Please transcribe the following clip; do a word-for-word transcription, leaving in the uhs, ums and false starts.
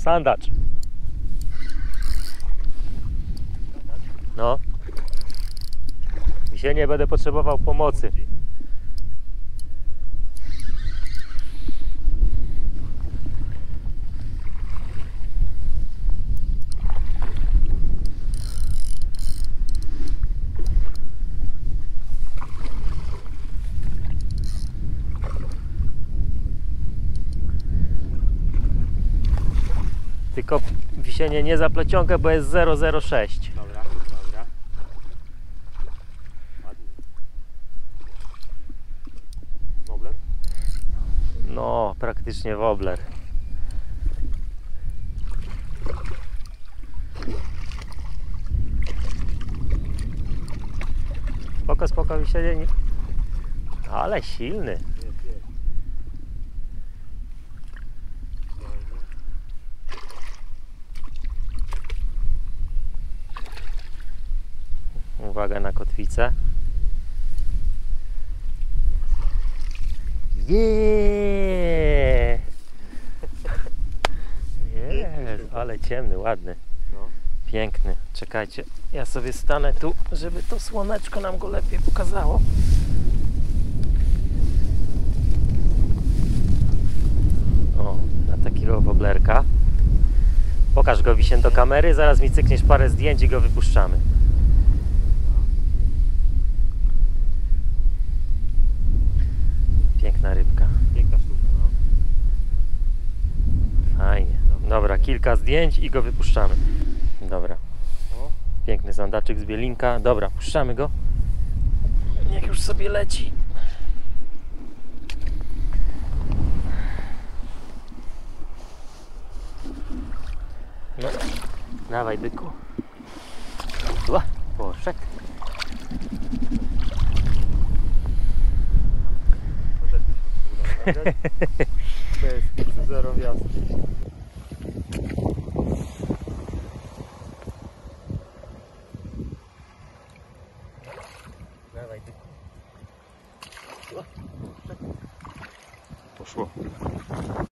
Sandacz. No. Dzisiaj nie będę potrzebował pomocy. Tylko wisienie nie za plecionkę, bo jest zero zero sześć. Dobra, dobra. Ładnie. Wobler? No, praktycznie wobler. Spoko, spoko, wisienie. Nie... Ale silny. Jest, jest. Uwaga na kotwicę. Jeee! Jest, ale ciemny, ładny, No. piękny. Czekajcie, ja sobie stanę tu, żeby to słoneczko nam go lepiej pokazało. O, na takiego woblerka. Pokaż go, Wisien, do kamery, zaraz mi cykniesz parę zdjęć i go wypuszczamy. Piękna rybka. Piękna sztuka, no. Fajnie. Dobra, kilka zdjęć i go wypuszczamy. Dobra. O. Piękny sandaczyk z bielinka. Dobra, puszczamy go. Niech już sobie leci. No, dawaj, byku. Ła, poszedł. Bez zero wjazdu. Dawaj, byku. Poszło.